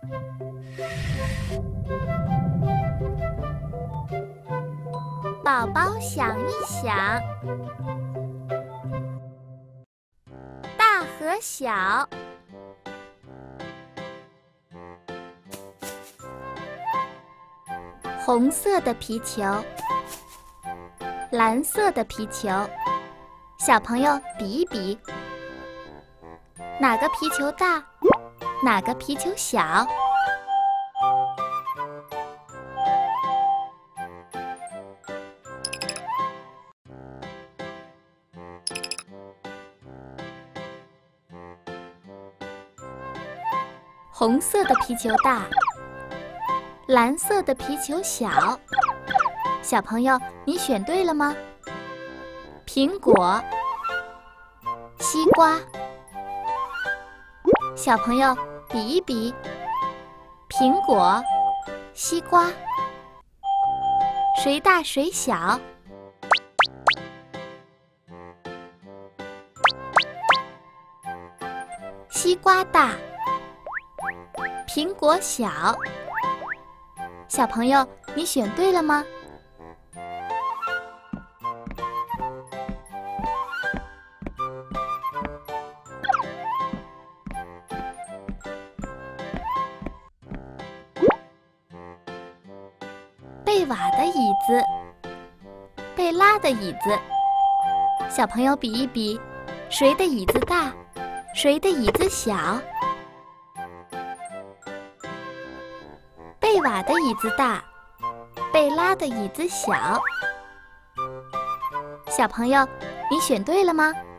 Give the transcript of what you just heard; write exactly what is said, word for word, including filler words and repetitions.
宝宝想一想，大和小。红色的皮球，蓝色的皮球，小朋友比一比，哪个皮球大，哪个皮球小？红色的皮球大，蓝色的皮球小。小朋友，你选对了吗？苹果、西瓜。小朋友比一比，苹果、西瓜，谁大谁小？西瓜大，苹果小。小朋友，你选对了吗？被挖的椅子，被拉的椅子。小朋友比一比，谁的椅子大，谁的椅子小？被挖的椅子大，被拉的椅子小。小朋友，你选对了吗？